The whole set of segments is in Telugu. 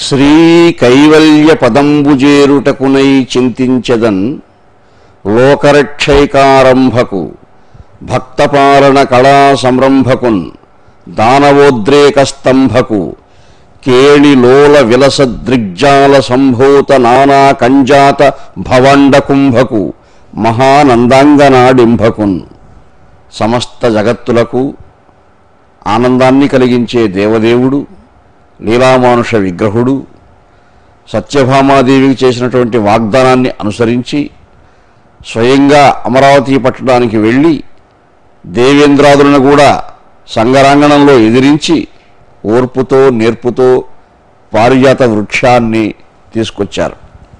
శ్రీ కైవల్య పదంబుజేరుటకునై చింతించెదన్ లోకరక్షైకారంభకు భక్తపాలన కళా సంరంభకున్ దానవోద్రేక స్తంభకు కేళిలోల విలసదృగ్జాల సంభూత నానా కంజాత భవండ కుంభకు మహానందాంగనాడింభకున్ సమస్త జగత్తులకు ఆనందాన్ని కలిగించే దేవదేవుడు, లీలామానుష విగ్రహుడు, సత్యభామాదేవికి చేసినటువంటి వాగ్దానాన్ని అనుసరించి స్వయంగా అమరావతి పట్టడానికి వెళ్ళి దేవేంద్రాదులను కూడా సంగరాంగణంలో ఎదిరించి ఓర్పుతో నేర్పుతో పారిజాత వృక్షాన్ని తీసుకొచ్చారు.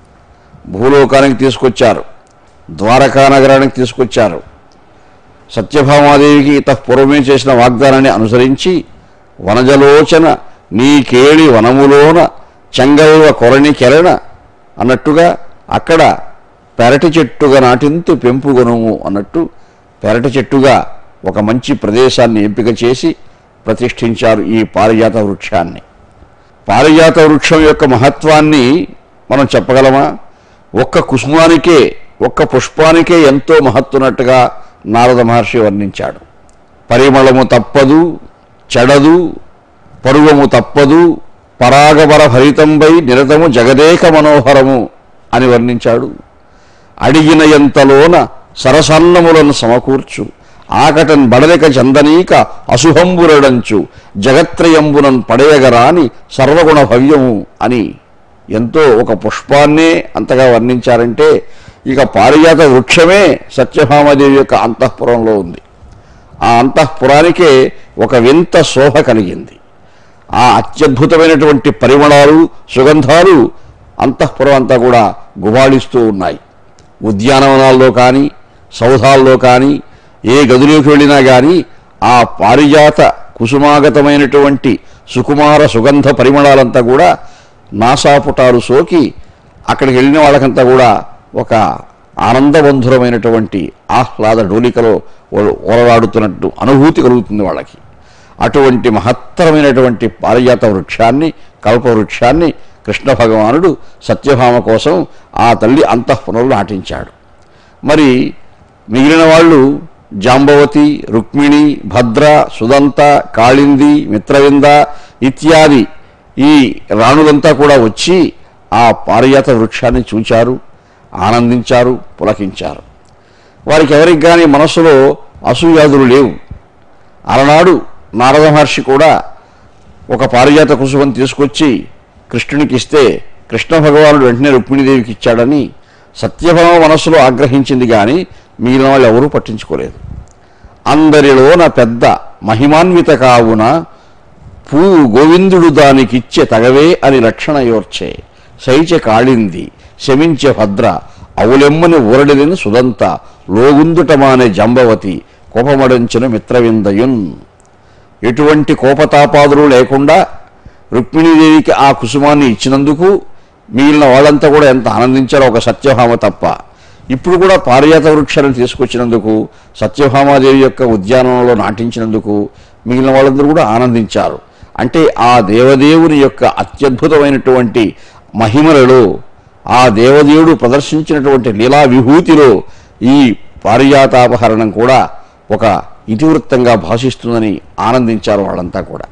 భూలోకానికి తీసుకొచ్చారు, ద్వారకా నగరానికి తీసుకొచ్చారు. సత్యభామాదేవికి పూర్వమే చేసిన వాగ్దానాన్ని అనుసరించి వనజలోచన నీ కేళి వనములోన చెంగల్వ కొరణి కెరణ అన్నట్టుగా అక్కడ పెరటి చెట్టుగా నాటింతు పెంపుగొనుము అన్నట్టు పెరటి చెట్టుగా ఒక మంచి ప్రదేశాన్ని ఎంపిక చేసి ప్రతిష్ఠించారు ఈ పారిజాత వృక్షాన్ని. పారిజాత వృక్షం యొక్క మహత్వాన్ని మనం చెప్పగలమా? ఒక్క కుసుమానికే, ఒక్క పుష్పానికే ఎంతో మహత్తున్నట్టుగా నారద మహర్షి వర్ణించాడు. పరిమళము తప్పదు, చెడదు, పరువము తప్పదు, పరాగవర భరితంబై నిరతము జగదేక మనోహరము అని వర్ణించాడు. అడిగిన ఎంతలోన సరసన్నములను సమకూర్చు ఆకటన్ బడలిక చందనీక అశుభంబురడంచు జగత్రయంబునన్ పడయగరాని సర్వగుణ భవ్యము అని ఎంతో ఒక పుష్పాన్నే అంతగా వర్ణించారంటే ఇక పారిజాత వృక్షమే సత్యభామాదేవి యొక్క అంతఃపురంలో ఉంది. ఆ అంతఃపురానికే ఒక వింత శోభ కలిగింది. ఆ అత్యద్భుతమైనటువంటి పరిమళాలు, సుగంధాలు అంతఃపురం అంతా కూడా గుబాళిస్తూ ఉన్నాయి. ఉద్యానవనాల్లో కానీ, సౌధాల్లో కానీ, ఏ గదిలోకి వెళ్ళినా కానీ ఆ పారిజాత కుసుమాగతమైనటువంటి సుకుమార సుగంధ పరిమళాలంతా కూడా నాసాపుటాలు సోకి అక్కడికి వెళ్ళిన వాళ్ళకంతా కూడా ఒక ఆనందబంధురమైనటువంటి ఆహ్లాద డోలికలో ఓలలాడుతున్నట్టు అనుభూతి కలుగుతుంది వాళ్ళకి. అటువంటి మహత్తరమైనటువంటి పారిజాత వృక్షాన్ని, కల్పవృక్షాన్ని కృష్ణ భగవానుడు సత్యభామ కోసం ఆ తల్లి అంతఃపురంలో నాటించాడు. మరి మిగిలిన వాళ్ళు జాంబవతి, రుక్మిణి, భద్ర, సుదంత, కాళింది, మిత్రవింద ఇత్యాది ఈ రాణులంతా కూడా వచ్చి ఆ పారిజాత వృక్షాన్ని చూచారు, ఆనందించారు, పులకించారు. వారికి ఎవరికి కానీ మనస్సులో అసూయాదులు లేవు. అలనాడు నారద మహర్షి కూడా ఒక పారిజాత కుసుమం తీసుకొచ్చి కృష్ణునికి ఇస్తే కృష్ణ భగవానుడు వెంటనే రుక్మిణీదేవికి ఇచ్చాడని సత్యభామ మనస్సులో ఆగ్రహించింది కానీ మిగిలిన వాళ్ళు ఎవరూ పట్టించుకోలేదు. అందరిలోన పెద్ద మహిమాన్విత కావున పువ్వు గోవిందుడు దానికిచ్చే తగవే అని లక్షణ యోర్చే శైచ కాళింది శమించే భద్ర అవులెమ్మని ఊరడిలిని సుదంత లోగుందుటమానే జాంబవతి కోపమడంచిన మిత్రవిందయున్. ఎటువంటి కోపతాపాదులు లేకుండా రుక్మిణీదేవికి ఆ కుసుమాన్ని ఇచ్చినందుకు మిగిలిన వాళ్ళంతా కూడా ఎంత ఆనందించారో ఒక సత్యభామ తప్ప. ఇప్పుడు కూడా పారిజాత వృక్షాలను తీసుకొచ్చినందుకు, సత్యభామాదేవి యొక్క ఉద్యానంలో నాటించినందుకు మిగిలిన వాళ్ళందరూ కూడా ఆనందించారు. అంటే ఆ దేవదేవుని యొక్క అత్యద్భుతమైనటువంటి మహిమలలో, ఆ దేవదేవుడు ప్రదర్శించినటువంటి లీలా విభూతిలో ఈ పారిజాతాపహరణం కూడా ఒక ఇతివృత్తంగా భాషిస్తుందని ఆనందించారు వాళ్ళంతా కూడా.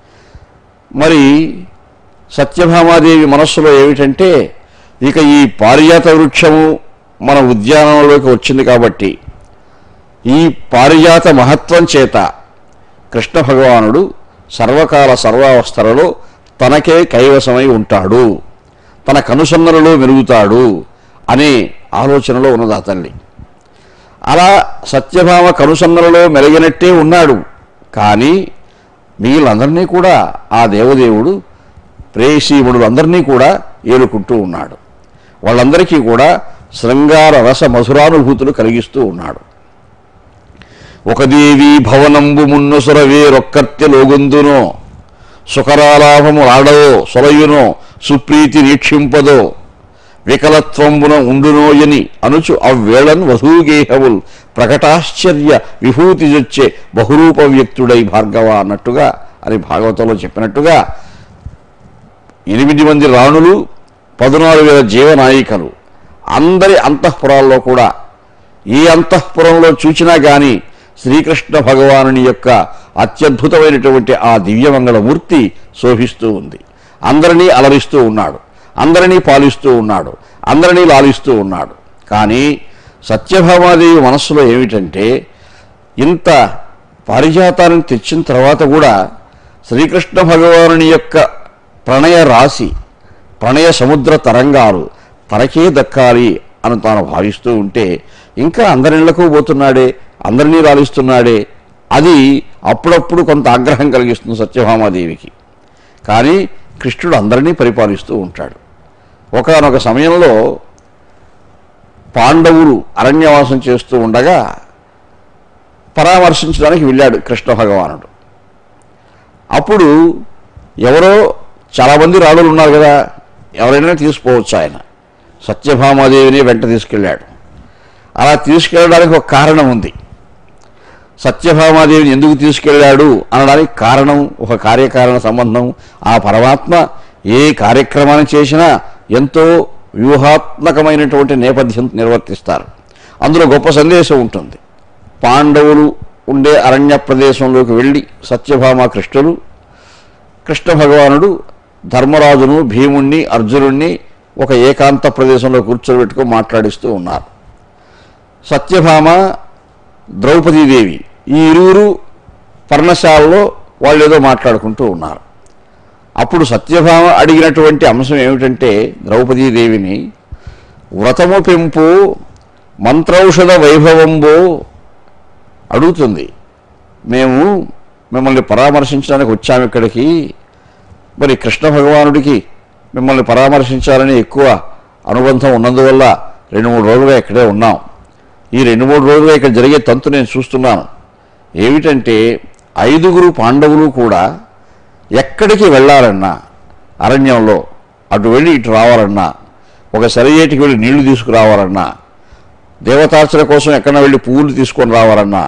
మరి సత్యభామాదేవి మనస్సులో ఏమిటంటే ఇక ఈ పారిజాత వృక్షము మన ఉద్యానంలోకి వచ్చింది కాబట్టి ఈ పారిజాత మహత్వం చేత కృష్ణ భగవానుడు సర్వకాల సర్వావస్థలలో తనకే కైవసమై ఉంటాడు, తన కనుసన్నలలో మెరుగుతాడు అనే ఆలోచనలో ఉన్నది ఆ తల్లి. అలా సత్యభామ కనుసన్నలలో మెలిగినట్టే ఉన్నాడు. కానీ వీళ్ళందరినీ కూడా ఆ దేవదేవుడు ప్రేయసీముడులందరినీ కూడా ఏలుకుంటూ ఉన్నాడు. వాళ్ళందరికీ కూడా శృంగార రస మధురానుభూతులు కలిగిస్తూ ఉన్నాడు. ఒక దేవి భవనంబు మున్నొసర వేరొక్కర్త్యలోగొందునో సుకరాలాభము ఆడవో సొలయునో సుప్రీతి నీక్షింపదో వికలత్వంబున ఉండునోయని అనుచు అవ్వేళన్ వధూగేహవుల్ ప్రకటాశ్చర్య విభూతి జొచ్చే బహురూప వ్యక్తుడై భార్గవ అన్నట్టుగా అని భాగవతంలో చెప్పినట్టుగా 8 మంది రాణులు, 14,000 జీవనాయికలు, అందరి అంతఃపురాల్లో కూడా ఏ అంతఃపురంలో చూచినా కానీ శ్రీకృష్ణ భగవానుని యొక్క అత్యద్భుతమైనటువంటి ఆ దివ్యమంగళమూర్తి శోభిస్తూ ఉంది. అందరినీ అలరిస్తూ ఉన్నాడు, అందరినీ పాలిస్తూ ఉన్నాడు, అందరినీ లాలిస్తూ ఉన్నాడు. కానీ సత్యభామాదేవి మనస్సులో ఏమిటంటే, ఇంత పారిజాతాన్ని తెచ్చిన తర్వాత కూడా శ్రీకృష్ణ భగవానుని యొక్క ప్రణయ రాశి, ప్రణయ సముద్ర తరంగాలు తనకే దక్కాలి అని తాను భావిస్తూ ఉంటే, ఇంకా అందరిళ్లకు పోతున్నాడే, అందరినీ లాలిస్తున్నాడే, అది అప్పుడప్పుడు కొంత ఆగ్రహం కలిగిస్తుంది సత్యభామాదేవికి. కానీ కృష్ణుడు అందరినీ పరిపాలిస్తూ ఉంటాడు. ఒకానొక సమయంలో పాండవులు అరణ్యవాసం చేస్తూ ఉండగా పరామర్శించడానికి వెళ్ళాడు కృష్ణ భగవానుడు. అప్పుడు ఎవరో చాలామంది రాణులు ఉన్నారు కదా, ఎవరైనా తీసుకోవచ్చు. ఆయన సత్యభామాదేవిని వెంట తీసుకెళ్ళాడు. అలా తీసుకెళ్ళడానికి ఒక కారణం ఉంది. సత్యభామాదేవిని ఎందుకు తీసుకెళ్ళాడు అనడానికి కారణం, ఒక కార్యకారణ సంబంధం. ఆ పరమాత్మ ఏ కార్యక్రమాన్ని చేసినా ఎంతో వ్యూహాత్మకమైనటువంటి నేపథ్యం నిర్వర్తిస్తారు. అందులో గొప్ప సందేశం ఉంటుంది. పాండవులు ఉండే అరణ్య ప్రదేశంలోకి వెళ్ళి సత్యభామ కృష్ణులు, కృష్ణ భగవానుడు ధర్మరాజును, భీముణ్ణి, అర్జునుణ్ణి ఒక ఏకాంత ప్రదేశంలో కూర్చోబెట్టుకొని మాట్లాడిస్తూ ఉన్నారు. సత్యభామ, ద్రౌపదీదేవి ఈ ఇరువురు పర్ణశాలలో వాళ్ళు ఏదో మాట్లాడుకుంటూ ఉన్నారు. అప్పుడు సత్యభామ అడిగినటువంటి అంశం ఏమిటంటే, ద్రౌపదీదేవిని వ్రతము పెంపు మంత్రౌషధ వైభవంబో అడుగుతుంది. మేము మిమ్మల్ని పరామర్శించడానికి వచ్చాము ఇక్కడికి. మరి కృష్ణ భగవానుడికి మిమ్మల్ని పరామర్శించాలని ఎక్కువ అనుబంధం ఉన్నందువల్ల 2-3 రోజులుగా ఇక్కడే ఉన్నాం. ఈ 2-3 రోజులుగా ఇక్కడ జరిగే తంతు నేను చూస్తున్నాను. ఏమిటంటే, 5 పాండవులు కూడా ఎక్కడికి వెళ్ళాలన్నా, అరణ్యంలో అటు వెళ్ళి ఇటు రావాలన్నా, ఒక సరియేటికి వెళ్ళి నీళ్లు తీసుకురావాలన్నా, దేవతార్చన కోసం ఎక్కడన్నా వెళ్ళి పువ్వులు తీసుకొని రావాలన్నా,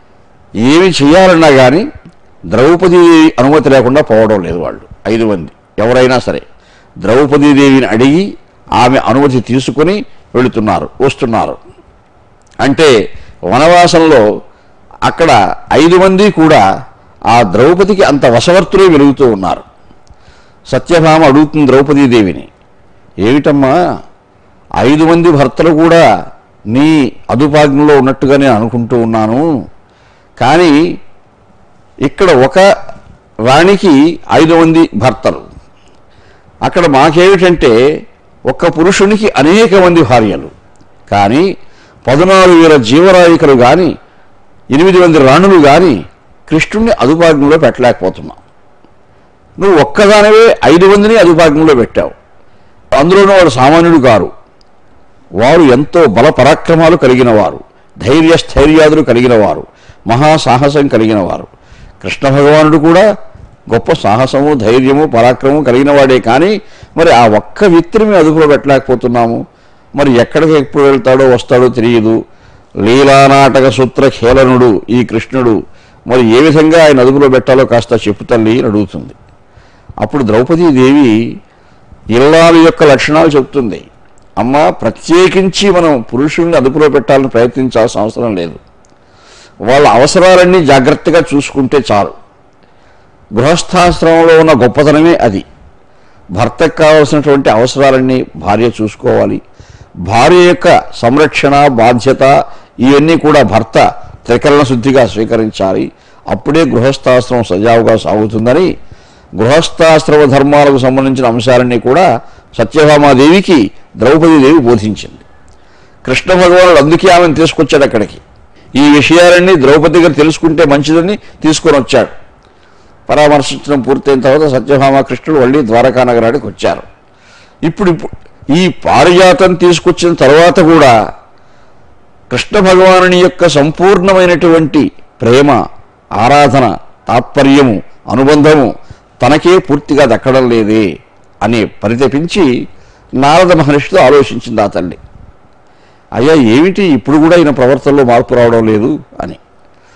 ఏమి చేయాలన్నా కానీ ద్రౌపది అనుమతి లేకుండా పోవడం లేదు. వాళ్ళు 5 మంది ఎవరైనా సరే ద్రౌపదీదేవిని అడిగి ఆమె అనుమతి తీసుకుని వెళుతున్నారు, వస్తున్నారు. అంటే వనవాసంలో అక్కడ 5 మంది కూడా ఆ ద్రౌపదికి అంత వశవర్తులే వెలుగుతూ ఉన్నారు. సత్యభామ అడుగుతుంది ద్రౌపదీదేవిని, ఏమిటమ్మా 5 మంది భర్తలు కూడా నీ అదుపాజ్ఞలో ఉన్నట్టుగా నేను అనుకుంటూ ఉన్నాను. కానీ ఇక్కడ ఒక రాణికి 5 మంది భర్తలు, అక్కడ మాకేమిటంటే ఒక్క పురుషునికి అనేక మంది భార్యలు. కానీ 14,000 జీవరాయికలు కానీ 8 మంది రాణులు కానీ కృష్ణుణ్ణి అదుపాజ్ఞలో పెట్టలేకపోతున్నాం. నువ్వు ఒక్కదానివే 5 మందిని అదుపాజ్ఞలో పెట్టావు. అందులోనూ వాడు సామాన్యుడు గారు. వారు ఎంతో బల పరాక్రమాలు కలిగిన వారు, ధైర్యస్థైర్యాదులు కలిగిన వారు, మహాసాహసం కలిగిన వారు. కృష్ణ భగవానుడు కూడా గొప్ప సాహసము, ధైర్యము, పరాక్రమము కలిగిన వాడే. కానీ మరి ఆ ఒక్క వ్యక్తిని మేము అదుపులో పెట్టలేకపోతున్నాము. మరి ఎక్కడికి ఎప్పుడు వెళ్తాడో వస్తాడో తెలియదు. లీలానాటక సూత్ర ఖేళనుడు ఈ కృష్ణుడు, మరి ఏ విధంగా ఆయన అదుపులో పెట్టాలో కాస్త చెప్పు తల్లి అని అడుగుతుంది. అప్పుడు ద్రౌపదీదేవి ఇల్లాలి యొక్క లక్షణాలు చెప్తుంది. అమ్మ, ప్రత్యేకించి మనం పురుషుల్ని అదుపులో పెట్టాలని ప్రయత్నించాల్సిన అవసరం లేదు. వాళ్ళ అవసరాలన్నీ జాగ్రత్తగా చూసుకుంటే చాలు. గృహస్థాశ్రమంలో ఉన్న గొప్పతనమే అది. భర్తకు కావలసినటువంటి అవసరాలన్నీ భార్య చూసుకోవాలి. భార్య యొక్క సంరక్షణ బాధ్యత ఇవన్నీ కూడా భర్త త్రికరణ శుద్ధిగా స్వీకరించాలి. అప్పుడే గృహస్థాశ్రమం సజావుగా సాగుతుందని గృహస్థాశ్రమ ధర్మాలకు సంబంధించిన అంశాలన్నీ కూడా సత్యభామాదేవికి ద్రౌపదీదేవి బోధించింది. కృష్ణ భగవానుడు అందుకే ఆమెను తీసుకొచ్చాడు అక్కడికి. ఈ విషయాలన్నీ ద్రౌపది గారు తెలుసుకుంటే మంచిదని తీసుకొని వచ్చాడు. పరామర్శించడం పూర్తయిన తర్వాత సత్యభామ కృష్ణుడు మళ్ళీ ద్వారకా నగరానికి వచ్చారు. ఇప్పుడు ఈ పారిజాతం తీసుకొచ్చిన తర్వాత కూడా కృష్ణ భగవానుని యొక్క సంపూర్ణమైనటువంటి ప్రేమ, ఆరాధన, తాత్పర్యము, అనుబంధము తనకే పూర్తిగా దక్కడం లేదే అని పరితపించి నారద మహర్షితో ఆలోచించింది ఆ తల్లి. అయ్యా, ఏమిటి ఇప్పుడు కూడా ఈయన ప్రవర్తనలో మార్పు రావడం లేదు అని.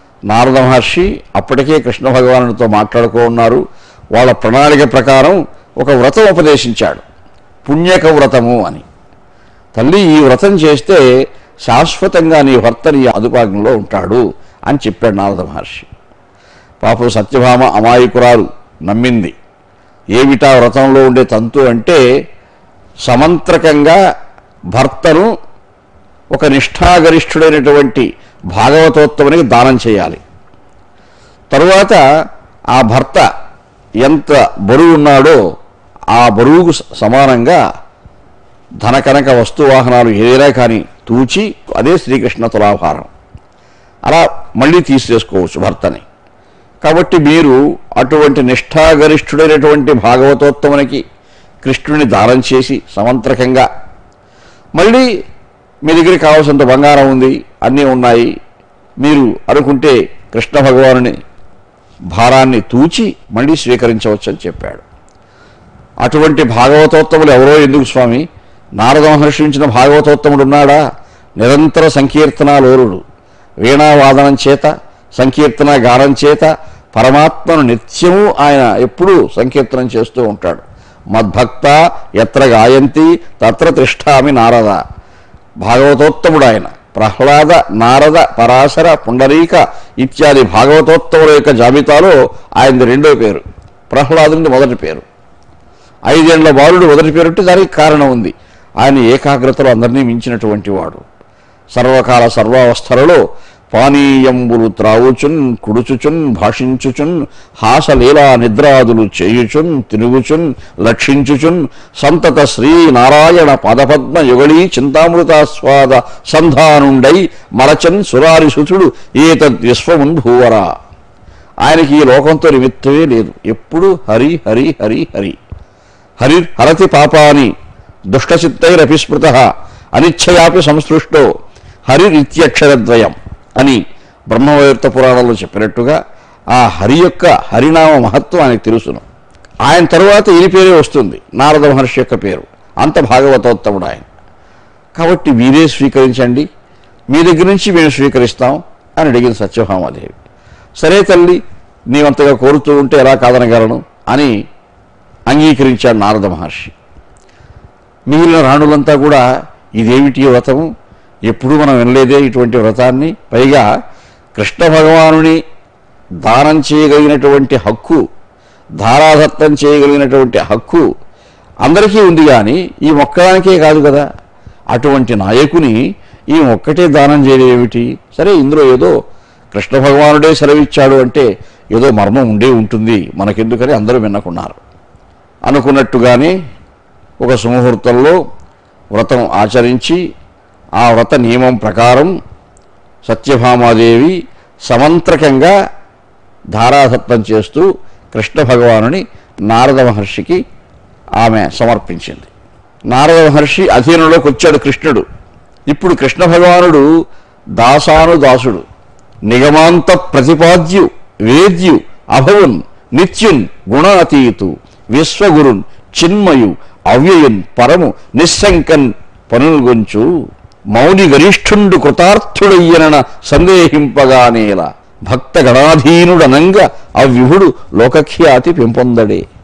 నారద మహర్షి అప్పటికే కృష్ణ భగవానుడితో మాట్లాడుకో ఉన్నారు. వాళ్ళ ప్రణాళిక ప్రకారం ఒక వ్రతం ఉపదేశించాడు, పుణ్యక వ్రతము అని. తల్లి, ఈ వ్రతం చేస్తే శాశ్వతంగా నీ భర్త నీ అదుపాజ్ఞలో ఉంటాడు అని చెప్పాడు నారద మహర్షి. పాపం సత్యభామ అమాయకురాలు నమ్మింది. ఏమిటా వ్రతంలో ఉండే తంతు అంటే, సమంత్రకంగా భర్తను ఒక నిష్ఠాగరిష్ఠుడైనటువంటి భాగవతోత్తమునికి దానం చేయాలి. తరువాత ఆ భర్త ఎంత బరువు ఉన్నాడో ఆ బరువుకు సమానంగా ధనకనక వస్తువాహనాలు ఏదైనా కానీ తూచి, అదే శ్రీకృష్ణ తులాభారం, అలా మళ్ళీ తీసేసుకోవచ్చు భర్తని. కాబట్టి మీరు అటువంటి నిష్ఠాగరిష్ఠుడైనటువంటి భాగవతోత్తమునికి కృష్ణుని దానం చేసి సమంత్రకంగా, మళ్ళీ మీ దగ్గర కావాల్సినంత బంగారం ఉంది, అన్నీ ఉన్నాయి, మీరు అనుకుంటే కృష్ణ భగవానుని భారాన్ని తూచి మళ్ళీ స్వీకరించవచ్చు అని చెప్పాడు. అటువంటి భాగవతోత్తములు ఎవరో ఎందుకు స్వామి? నారద మహర్షించిన భాగవతోత్తముడు ఉన్నాడా? నిరంతర సంకీర్తనాలోరుడు, వీణావాదనం చేత సంకీర్తన గానం చేత పరమాత్మను నిత్యము ఆయన ఎప్పుడూ సంకీర్తనం చేస్తూ ఉంటాడు. మద్భక్త ఎత్ర గాయంతి తత్ర తిష్ఠామి నారద. భాగవతోత్తముడు ఆయన. ప్రహ్లాద, నారద, పరాశర, పుండరీక ఇత్యాది భాగవతోత్తముల యొక్క జాబితాలో ఆయనది రెండో పేరు, ప్రహ్లాదుని మొదటి పేరు. 5 ఏళ్ల బాలుడు మొదటి పేరుంటే దానికి కారణం ఉంది. ఆయన ఏకాగ్రతలో అందరినీ మించినటువంటి వాడు. సర్వకాల సర్వావస్థలలో పానీయంబులు త్రావుచున్, కుడుచుచున్, భాషించుచున్, హాసలీలా నిద్రాదులు చేయుచున్, తిరుగుచున్, లక్షించుచున్, సంతత శ్రీనారాయణ పదపద్మ యుగళీ చింతామృతాస్వాద సంధానుండై మలచన్ సురారిసుతుడు ఏతద్ విశ్వమున్ భూవరా. ఆయనకి ఈ లోకంతో నిమిత్తమే లేదు. ఎప్పుడు హరి హరి హరి హరి. హరి హరతి పాపాని దుష్టచిత్తైరపిస్మృత అనిచ్ఛయాపి సంసృష్టో హరిరిత్యక్షరద్వయం అని బ్రహ్మవైవర్త పురాణంలో చెప్పినట్టుగా ఆ హరి యొక్క హరినామ మహత్వం ఆయనకు తెలుసును. ఆయన తరువాత ఈ పేరే వస్తుంది, నారద మహర్షి యొక్క పేరు. అంత భాగవతోత్తముడు ఆయన. కాబట్టి మీరే స్వీకరించండి, మీ దగ్గర నుంచి మేము స్వీకరిస్తాం అని అడిగింది సత్యభామాదేవి. సరే తల్లి, నీవంతగా కోరుతూ ఉంటే ఎలా కాదనగలను అని అంగీకరించాడు నారద మహర్షి. మిగిలిన రాణులంతా కూడా ఇదేమిటి వ్రతము, ఎప్పుడు మనం వినలేదే ఇటువంటి వ్రతాన్ని, పైగా కృష్ణ భగవానుని దానం చేయగలిగినటువంటి హక్కు, ధారాదత్తం చేయగలిగినటువంటి హక్కు అందరికీ ఉంది, కానీ ఈ మొక్కడానికే కాదు కదా. అటువంటి నాయకుని ఈ ఒక్కటే దానం చేయడం ఏమిటి? సరే, ఇందులో ఏదో కృష్ణ భగవానుడే సెలవిచ్చాడు అంటే ఏదో మర్మం ఉండే ఉంటుంది, మనకెందుకని అందరూ విన్నకున్నారు. అనుకున్నట్టుగానే ఒక సుముహూర్తంలో వ్రతం ఆచరించి ఆ వ్రత నియమం ప్రకారం సత్యభామాదేవి సమంత్రకంగా ధారాదత్తం చేస్తూ కృష్ణ భగవానుని నారద మహర్షికి ఆమె సమర్పించింది. నారద మహర్షి అధీనంలోకి వచ్చాడు కృష్ణుడు. ఇప్పుడు కృష్ణ భగవానుడు దాసానుదాసుడు, నిగమాంత ప్రతిపాద్యు, వేద్యు, అభవున్, నిత్యున్, గుణాతీతు, విశ్వగురున్, చిన్మయు, అవ్యయున్, పరము, నిస్సంకన్ పనులుగొంచు, మౌని గరిష్ఠుండు కృతార్థుడయ్యనన సందేహింపగానేల, భక్త గణాధీనుడనంగా అవ్యుహుడు లోకఖ్యాతి పెంపొందడే.